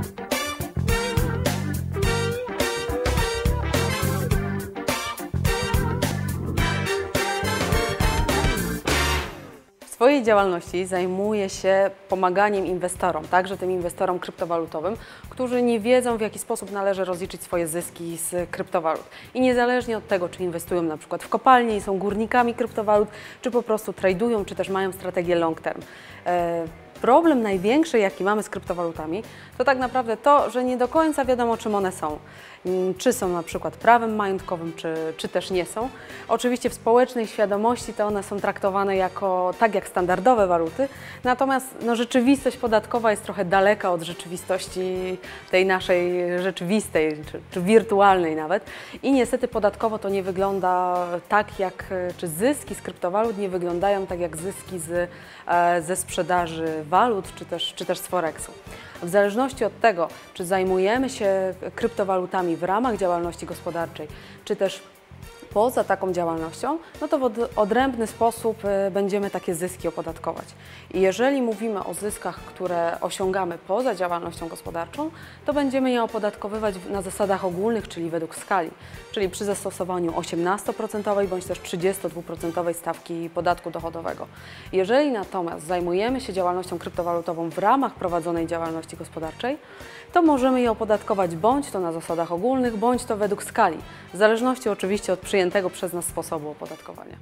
W swojej działalności zajmuję się pomaganiem inwestorom, także tym inwestorom kryptowalutowym, którzy nie wiedzą, w jaki sposób należy rozliczyć swoje zyski z kryptowalut. I niezależnie od tego, czy inwestują na przykład w kopalnie i są górnikami kryptowalut, czy po prostu tradują, czy też mają strategię long term. Problem największy, jaki mamy z kryptowalutami, to tak naprawdę to, że nie do końca wiadomo, czym one są. Czy są na przykład prawem majątkowym, czy też nie są. Oczywiście w społecznej świadomości to one są traktowane jako tak jak standardowe waluty, natomiast rzeczywistość podatkowa jest trochę daleka od rzeczywistości tej naszej rzeczywistej, czy wirtualnej nawet. I niestety podatkowo to nie wygląda tak jak, czy zyski z kryptowalut nie wyglądają tak jak zyski ze sprzedaży walut, czy też z Forexu. W zależności od tego, czy zajmujemy się kryptowalutami w ramach działalności gospodarczej, czy też poza taką działalnością, no to w odrębny sposób będziemy takie zyski opodatkować. I jeżeli mówimy o zyskach, które osiągamy poza działalnością gospodarczą, to będziemy je opodatkowywać na zasadach ogólnych, czyli według skali, czyli przy zastosowaniu 18% bądź też 32% stawki podatku dochodowego. Jeżeli natomiast zajmujemy się działalnością kryptowalutową w ramach prowadzonej działalności gospodarczej, to możemy je opodatkować bądź to na zasadach ogólnych, bądź to według skali, w zależności oczywiście od przyjętego przez nas sposobu opodatkowania.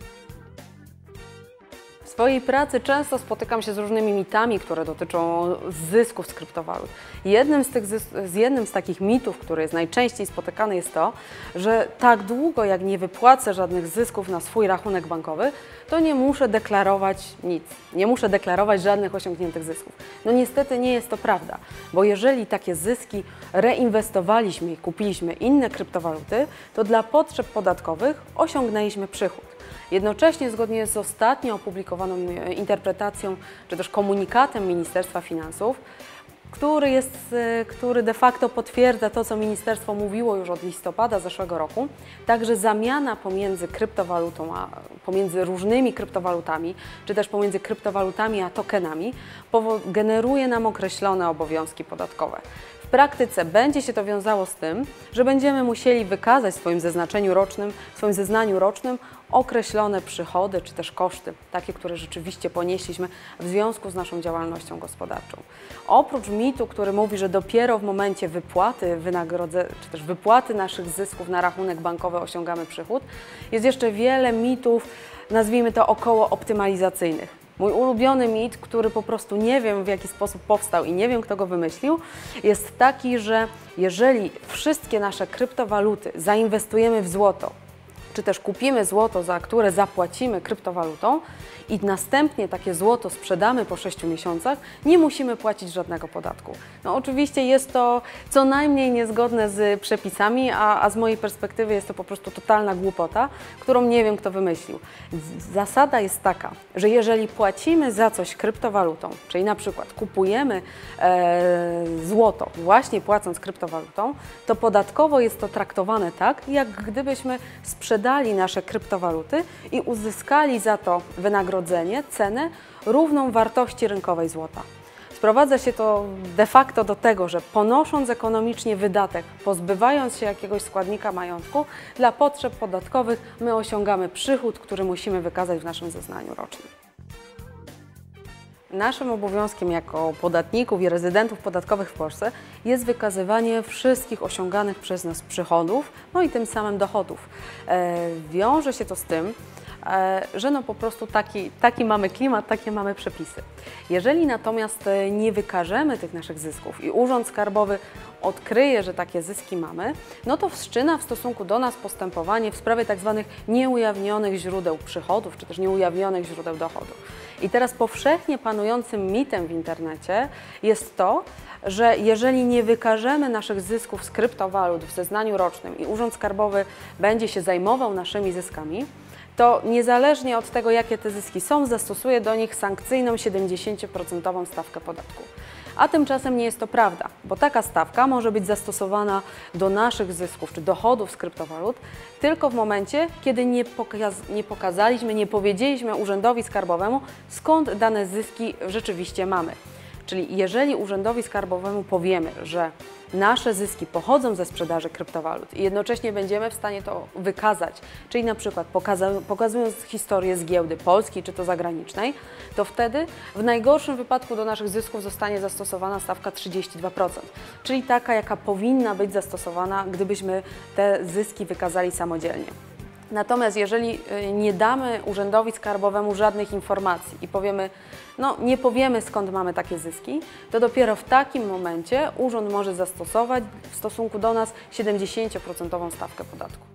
W swojej pracy często spotykam się z różnymi mitami, które dotyczą zysków z kryptowalut. Jednym z takich mitów, który jest najczęściej spotykany, jest to, że tak długo jak nie wypłacę żadnych zysków na swój rachunek bankowy, to nie muszę deklarować nic, nie muszę deklarować żadnych osiągniętych zysków. No niestety nie jest to prawda, bo jeżeli takie zyski reinwestowaliśmy i kupiliśmy inne kryptowaluty, to dla potrzeb podatkowych osiągnęliśmy przychód. Jednocześnie zgodnie z ostatnio opublikowaną interpretacją czy też komunikatem Ministerstwa Finansów, który de facto potwierdza to, co ministerstwo mówiło już od listopada zeszłego roku, także zamiana pomiędzy różnymi kryptowalutami, czy też pomiędzy kryptowalutami a tokenami generuje nam określone obowiązki podatkowe. W praktyce będzie się to wiązało z tym, że będziemy musieli wykazać w swoim zeznaniu rocznym określone przychody czy też koszty, takie, które rzeczywiście ponieśliśmy w związku z naszą działalnością gospodarczą. Oprócz mitu, który mówi, że dopiero w momencie wypłaty czy też wypłaty naszych zysków na rachunek bankowy osiągamy przychód, jest jeszcze wiele mitów, nazwijmy to około optymalizacyjnych. Mój ulubiony mit, który po prostu nie wiem, w jaki sposób powstał i nie wiem, kto go wymyślił, jest taki, że jeżeli wszystkie nasze kryptowaluty zainwestujemy w złoto, czy też kupimy złoto, za które zapłacimy kryptowalutą i następnie takie złoto sprzedamy po 6 miesiącach, nie musimy płacić żadnego podatku. No oczywiście jest to co najmniej niezgodne z przepisami, a z mojej perspektywy jest to po prostu totalna głupota, którą nie wiem, kto wymyślił. Zasada jest taka, że jeżeli płacimy za coś kryptowalutą, czyli na przykład kupujemy złoto właśnie płacąc kryptowalutą, to podatkowo jest to traktowane tak, jak gdybyśmy sprzedali nasze kryptowaluty i uzyskali za to wynagrodzenie, cenę równą wartości rynkowej złota. Sprowadza się to de facto do tego, że ponosząc ekonomicznie wydatek, pozbywając się jakiegoś składnika majątku, dla potrzeb podatkowych my osiągamy przychód, który musimy wykazać w naszym zeznaniu rocznym. Naszym obowiązkiem jako podatników i rezydentów podatkowych w Polsce jest wykazywanie wszystkich osiąganych przez nas przychodów, no i tym samym dochodów. Wiąże się to z tym, że no po prostu taki mamy klimat, takie mamy przepisy. Jeżeli natomiast nie wykażemy tych naszych zysków i Urząd Skarbowy odkryje, że takie zyski mamy, no to wszczyna w stosunku do nas postępowanie w sprawie tzw. nieujawnionych źródeł przychodów, czy też nieujawnionych źródeł dochodów. I teraz powszechnie panującym mitem w internecie jest to, że jeżeli nie wykażemy naszych zysków z kryptowalut w zeznaniu rocznym i Urząd Skarbowy będzie się zajmował naszymi zyskami, to niezależnie od tego, jakie te zyski są, zastosuje do nich sankcyjną 70% stawkę podatku. A tymczasem nie jest to prawda, bo taka stawka może być zastosowana do naszych zysków czy dochodów z kryptowalut tylko w momencie, kiedy nie powiedzieliśmy Urzędowi Skarbowemu, skąd dane zyski rzeczywiście mamy. Czyli jeżeli urzędowi skarbowemu powiemy, że nasze zyski pochodzą ze sprzedaży kryptowalut i jednocześnie będziemy w stanie to wykazać, czyli na przykład pokazując historię z giełdy polskiej czy to zagranicznej, to wtedy w najgorszym wypadku do naszych zysków zostanie zastosowana stawka 32%, czyli taka, jaka powinna być zastosowana, gdybyśmy te zyski wykazali samodzielnie. Natomiast jeżeli nie damy urzędowi skarbowemu żadnych informacji i powiemy, no nie powiemy, skąd mamy takie zyski, to dopiero w takim momencie urząd może zastosować w stosunku do nas 70% stawkę podatku.